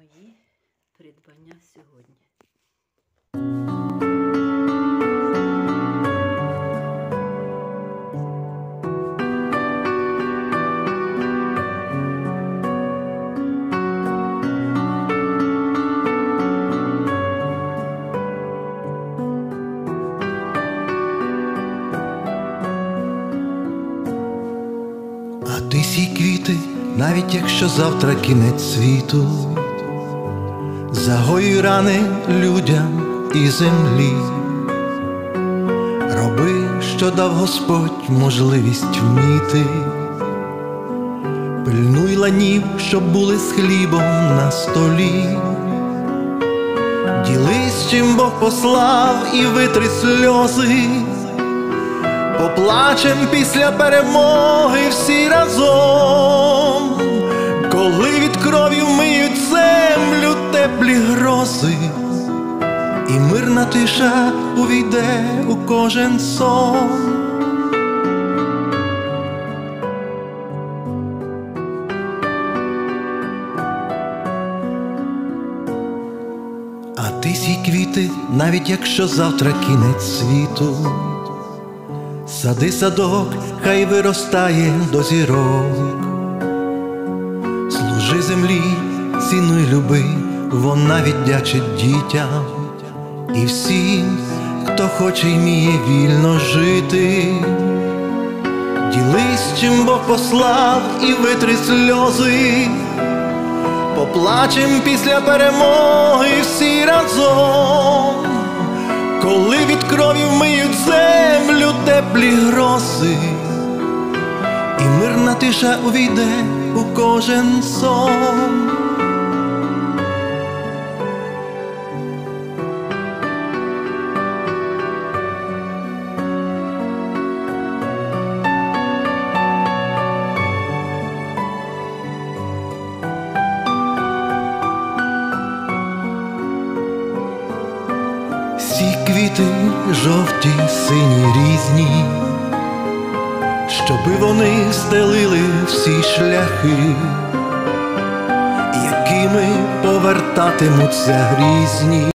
мої придбання сьогодні. А ти сій квіти, навіть якщо завтра кінець світу, загоюй рани людям і землі. Роби, що дав Господь можливість вміти. Пильнуй ланів, щоб були з хлібом на столі. Ділись, чим Бог послав, і витри сльози. Поплачем після перемоги всі разом, коли від крові вмиють землю теплі грози, і мирна тиша увійде у кожен сон. А ти сій квіти, навіть якщо завтра кінець світу. Сади садок, хай виростає до зірок. Служи землі, цінуй, люби, вона віддячить дітям і всім, хто хоче й вміє вільно жити. Ділись, чим Бог послав, і витри сльози. Поплачем після перемоги всі разом, коли від крові вмиють землю теплі грози, і мирна тиша увійде у кожен сон. Сій квіти жовті, сині, різні, щоби вони стелили всі шляхи, якими повертатимуться грізні.